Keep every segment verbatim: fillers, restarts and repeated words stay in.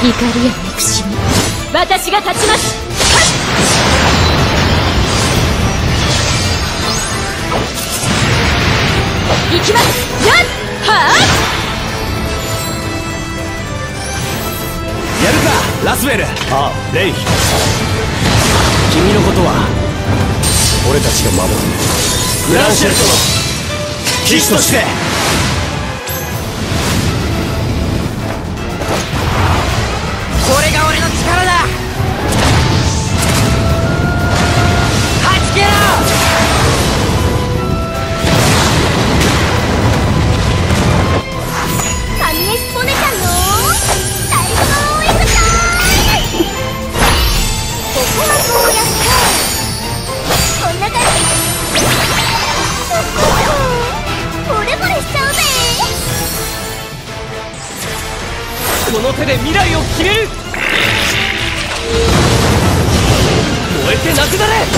怒りや憎しみ、私が立ちます。行きます。やっはあ、 やるかラスウェル。ああレイ、君のことは俺たちが守る。グランシェルトの騎士として。これが俺の力だ。はじけろ。 ファミレスポネちゃんの最高エクサイズ。ここはこうやってこんな感じ。ボレボレしちゃうぜ。 この手で未来を決める。燃えてなくなれ。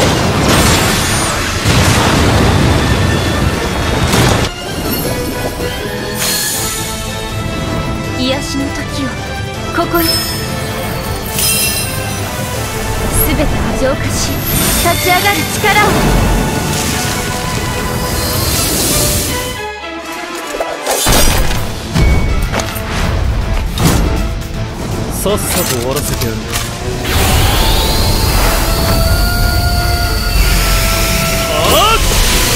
癒しの時をここに。全てを浄化し立ち上がる力を。 さっさと終わらせてやる。あっ、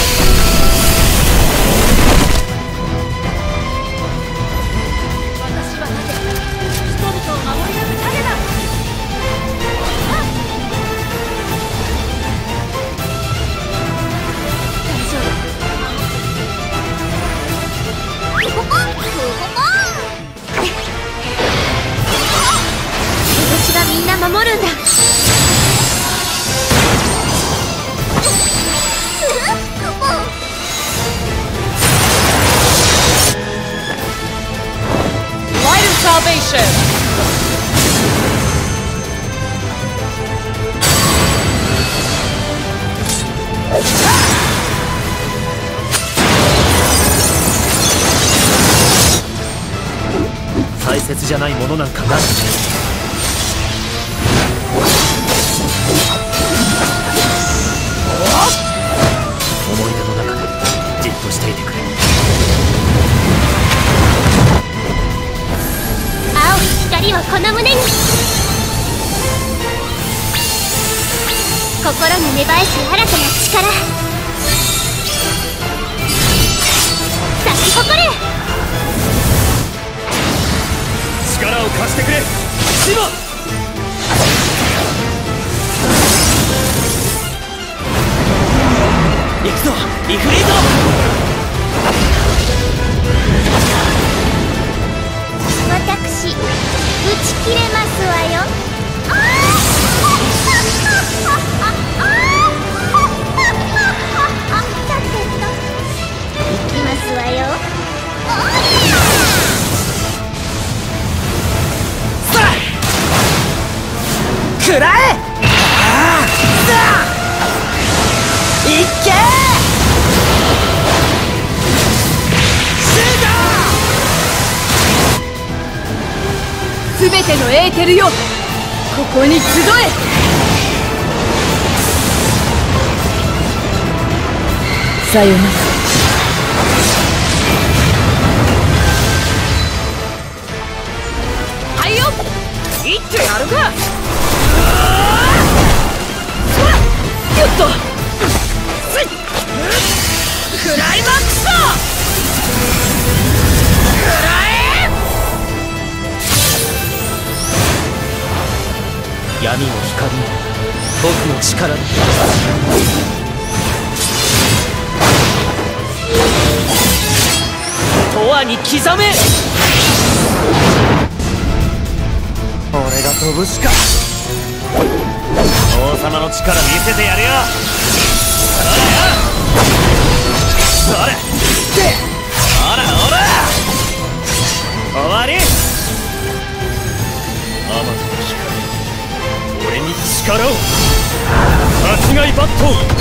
私はなぜ人々を守り抜く種だ。大丈夫。 ここここ私がみんな守るんだ。 Light of salvation! 大切じゃないものなんかない。思い出の中でじっとしていてくれ。 青い光をこの胸に。心に芽生えし新たな力。咲き誇れ。 力を貸してくれシモ。行くぞイフリート。 私打ち切れますわよ。あさてと行きますわよ。 食らえ。ああ、いっけー。 すべてのエーテルよ、ここに集え。さよなら。 はいよ、いってやるか。 よっとクライマックスだ。くらえ。 闇も光も僕の力だ。永遠に刻め。俺が飛ぶしか。王様の力見せてやるよ。それよ、それで、ほらほら、終わり。アマトの光、俺に力を。間違いバット。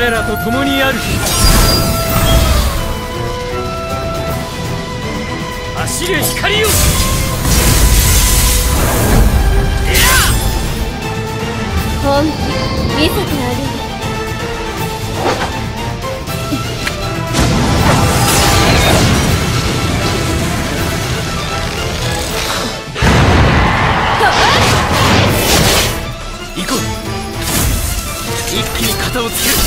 我らと共にある。走れ光よ。 本気見せてあげる。 行こう。一気に肩をつける。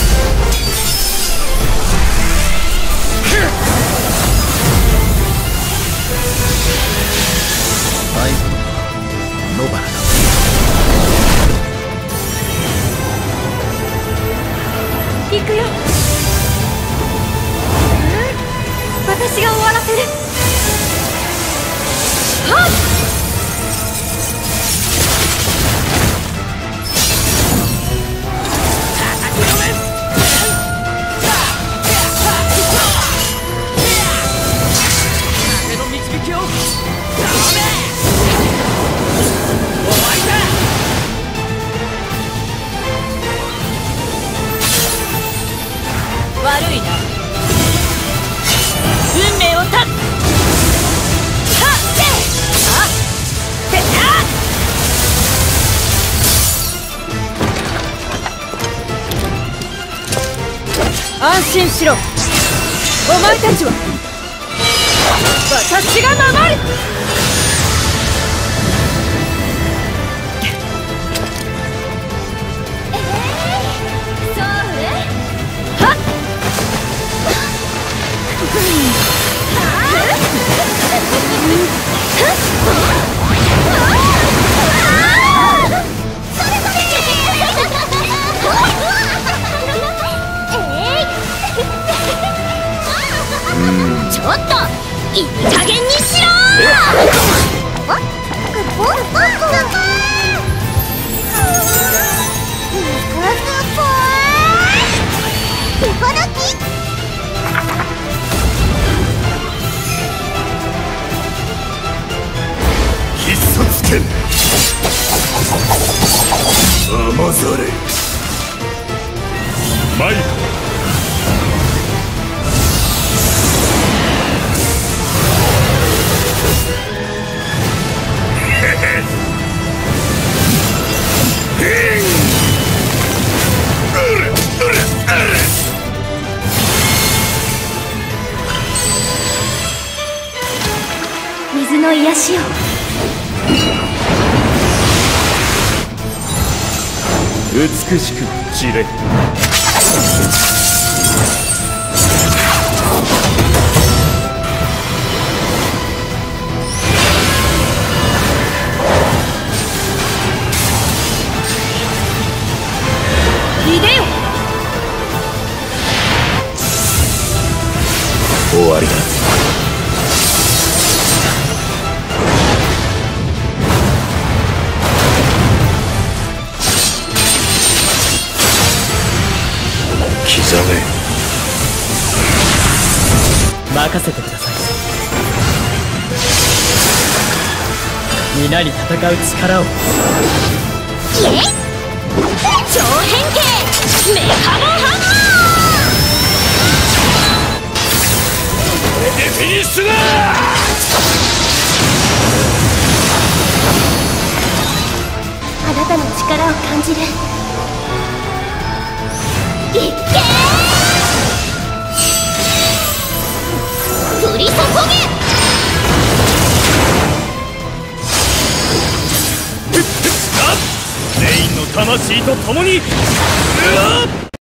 最後の野原だ。 行くよ。私が終わらせる。はっ。 悪いな。運命を断つ。はっせあってあ安心しろ。お前たちは私が守る。 ちょっといい加減にしろ。 必殺剣雨ざれマイカ。 水の癒しを。 美しく散れ。 いでよ。 終わりだ。刻め。任せてください。皆に戦う力を。 超変形メカモンハンマこれでフィニッシュだ。 ー。あなたの力を感じる。いっけー降り注げ。 レインの魂と共にうわっ